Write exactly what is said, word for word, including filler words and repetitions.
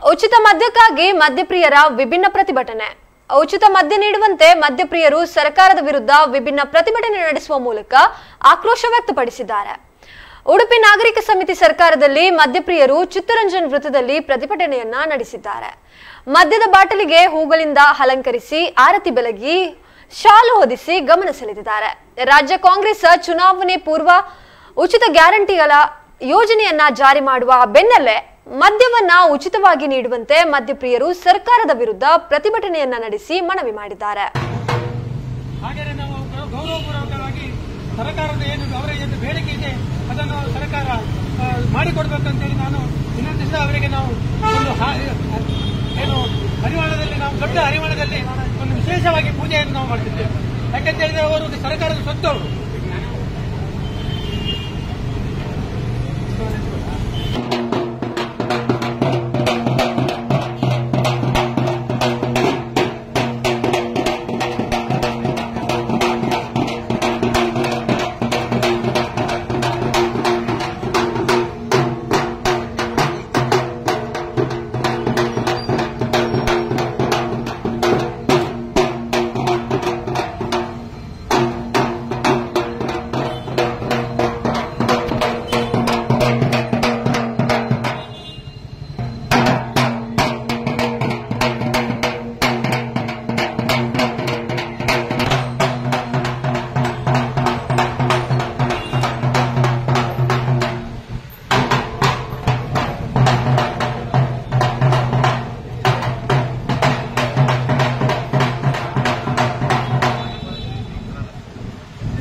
ಉಚಿತ ಮದ್ಯಕ್ಕಾಗಿ ಮದ್ಯಪ್ರಿಯರ ವಿಭಿನ್ನ ಪ್ರತಿಭಟನೆ. ಉಚಿತ ಮದ್ಯ ನೀಡುವಂತೆ ಮದ್ಯಪ್ರಿಯರು ಸರ್ಕಾರದ ವಿರುದ್ಧ ವಿಭಿನ್ನ ಪ್ರತಿಭಟನೆ ನಡೆಸುವ ಮೂಲಕ ಆಕ್ರೋಶ ವ್ಯಕ್ತಪಡಿಸಿದ್ದಾರೆ. ಉಡುಪಿ ನಾಗರಿಕ ಸಮಿತಿ ಸರ್ಕಾರದಲ್ಲಿ ಮದ್ಯಪ್ರಿಯರು ಚಿತ್ತರಂಜನ್ ವೃತ್ತದಲ್ಲಿ ಪ್ರತಿಭಟನೆಯನ್ನ ನಡೆಸಿದ್ದಾರೆ. ಮದ್ಯದ ಬಾಟಲಿಗೆ ಹೂಗಳಿಂದ ಅಲಂಕರಿಸಿ ಆರತಿ ಬೆಳಗಿ ಶಾಲು ಹೊದಿಸಿ ಗಮನ ಸೆಳೆದಿದ್ದಾರೆ. ರಾಜ್ಯ ಕಾಂಗ್ರೆಸ್ ಚುನಾವಣೆ ಪೂರ್ವ ಉಚಿತ ಗ್ಯಾರಂಟಿಗಳ ಯೋಜನೆಯನ್ನ ಜಾರಿ ಮಾಡುವ ಬೆನ್ನಲ್ಲೇ ಮದ್ಯವನ್ನ ಉಚಿತವಾಗಿ ನೀಡುವಂತೆ ಮದ್ಯಪ್ರಿಯರು ಸರ್ಕಾರದ ವಿರುದ್ಧ ಪ್ರತಿಭಟನೆಯನ್ನ ನಡೆಸಿ ಮನವಿ ಮಾಡಿದ್ದಾರೆ. ಹಾಗೆಯೇ ನಾವು ಗೌರವಪೂರ್ವಕವಾಗಿ ಸರ್ಕಾರದ ಏನು ಅವರ ಏನು ಬೇಡಿಕೆ ಇದೆ ಅದನ್ನು ಸರ್ಕಾರ ಮಾಡಿಕೊಡ್ಬೇಕಂತೇಳಿ ನಾನು ವಿನಂತಿಸಿದ ಅವರಿಗೆ ನಾವು ಒಂದು ಏನು ಹರಿವಾಣದಲ್ಲಿ ನಾವು ದೊಡ್ಡ ಹರಿವಾಣದಲ್ಲಿ ಒಂದು ವಿಶೇಷವಾಗಿ ಪೂಜೆಯನ್ನು ನಾವು ಮಾಡ್ತಿದ್ದೇವೆ. ಯಾಕಂತ ಹೇಳಿದ್ರೆ ಅವರು ಸರ್ಕಾರದ ಸೊತ್ತು ಅವರು